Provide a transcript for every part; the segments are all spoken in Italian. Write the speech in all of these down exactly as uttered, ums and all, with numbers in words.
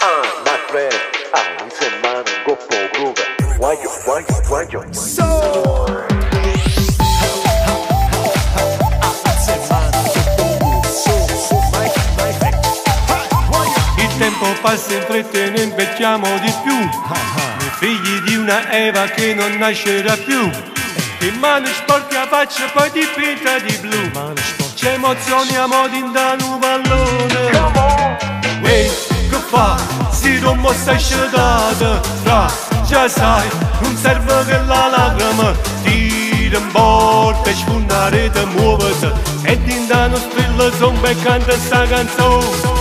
Ah, my friend, ah, mi sembra un coppo groove. Guaglio, guaglio, guaglio. So. Il tempo passa in fretta e ne invecchiamo di più. Noi figli di una Eva che non nascerà più. In mano sporchi a faccia poi dipinta di blu. Ci emozioniamo di da un pallone. Ehi, che fa? Si non mo stai scedato. Fra, già sai, non serve che la lacrima tira in porta e sfondare te muovete. E in da non strilla zomba e canta sta canzone.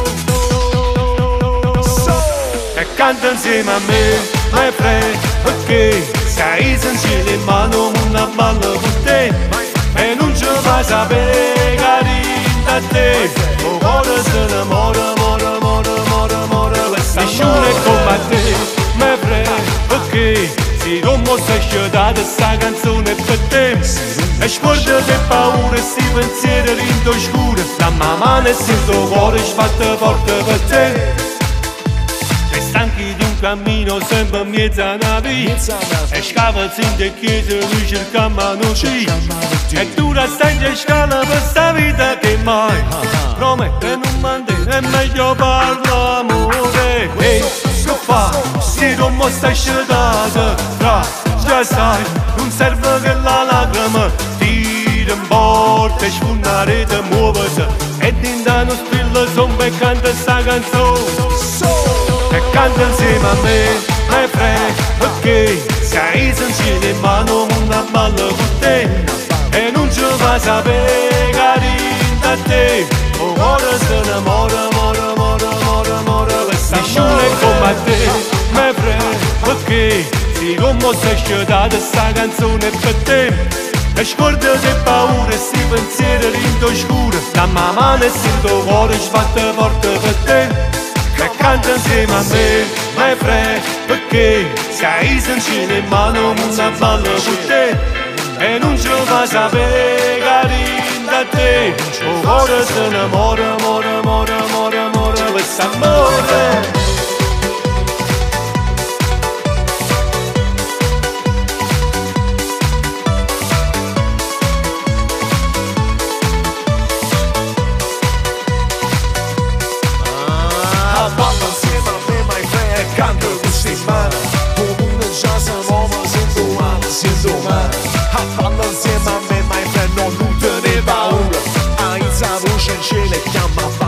E canta insieme a me, my friend, perché sei sensibile in mano una balla con te. E non ci fai sapere carina a te. O cuore se innamora, mora, mora, mora, mora. Nessuno è come te, my friend, perché se non mi sei scedato sta canzone per te. E sguarda le paure e sti pensieri rindo scuro. La mamma e sento cuore sfatta forte per te. Stanchi di un cammino sempre in mezzo a una via. E scava in te chiese lui cercammo a non ci. E tu la stai in scala per sta vita che mai promette non mantiene, è meglio parliamo. Ehi, che fa? Se non mi stai scedato. Fra, già sai, non serve che la lacrima tira in porta e sfondare te muovete. E dinda non strilla zomba e canta sta canzone. E canta insieme a me, my friend, perché sei sensibile in mano una balla con te. E non ci fa sapere carina a te. O cuore se innamora, mora, mora, mora, mora. Nessuno è come te, my friend, perché se non mi sei scedato sta canzone per te. E scorda le paure e sti pensieri rindo scuro. La mamma e sento cuore sfatta forte per te. E canta insieme a me, my friend, perché sei sensibile in mano una balla con te. E non ci fa sapere carina a te. O cuore se innamora, mora, mora, mora, mora, quest'amore. Balla insieme a me, my friend, e canto queste mani. Comunque già siamo, ma sento male, sento male. Balla insieme a me, my friend, non te ne paura. Hai la voce in cielo e chiama